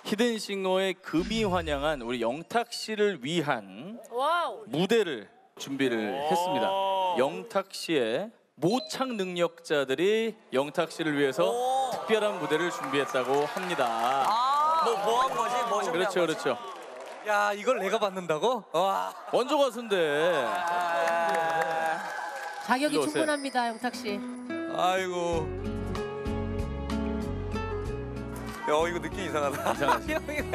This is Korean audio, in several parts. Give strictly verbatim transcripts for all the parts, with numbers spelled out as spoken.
히든싱어의 금이 환영한 우리 영탁 씨를 위한 와우. 무대를 준비를 했습니다. 영탁 씨의 모창 능력자들이 영탁 씨를 위해서 특별한 무대를 준비했다고 합니다. 아, 뭐 뭐 한 거지? 뭐 준비한 그렇죠, 거지? 그렇죠. 야, 이걸 내가 받는다고? 와. 원조 가수인데. 자격이 이리 오세요. 충분합니다, 영탁 씨. 아이고. 야, 이거 느낌 이상하다. 이상하지?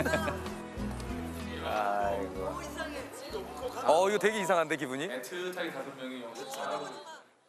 아이고. 어, 이거 되게 이상한데 기분이? 애틋하게 다섯 명이 영탁.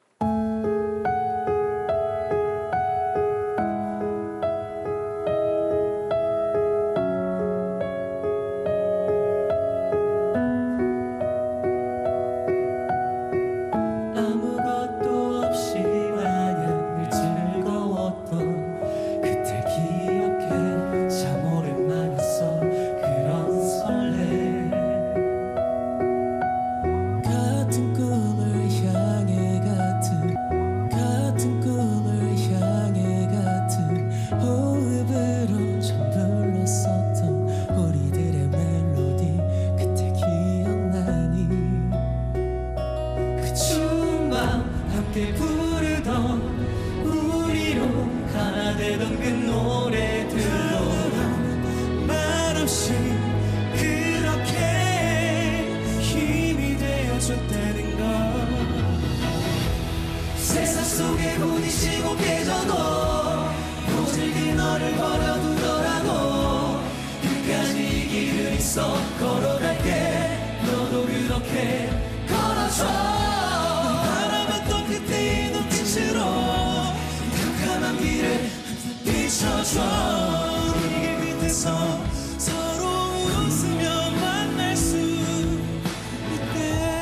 세상 속에 부딪히고 깨져도 모질게 너를 버려두더라도 끝까지 이 길을 있어 걸어갈게. 너도 그렇게 걸어줘. 바라봤던 그때의 눈빛으로 캄캄한 길을 비춰줘. 이게 끝에서 서로 웃으며 만날 수 있대.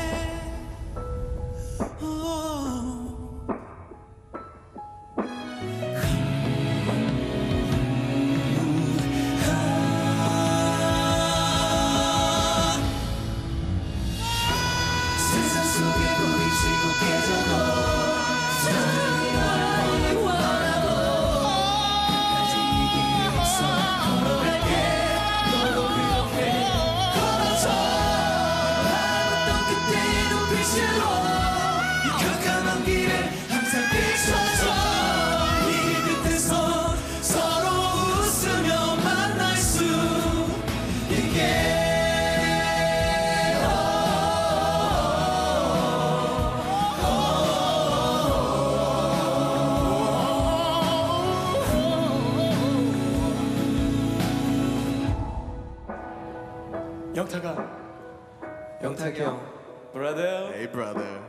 영탁아, 영탁이 형, brother, Hey brother.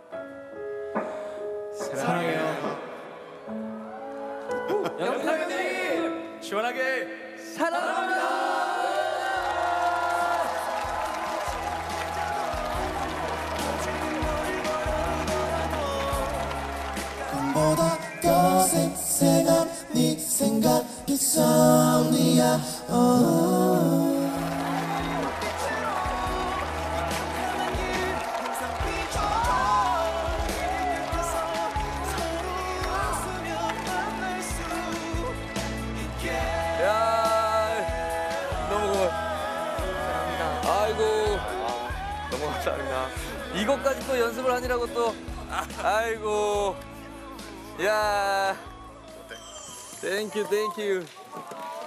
사랑해요. 영탁 형님 시원하게 사랑합니다. 보다 더 쌩쌩한 네 생각이 썸이야. 아이고, 너무 감사합니다. 이것까지 또 연습을 하느라고 또, 아이고, 야, 땡큐, 땡큐.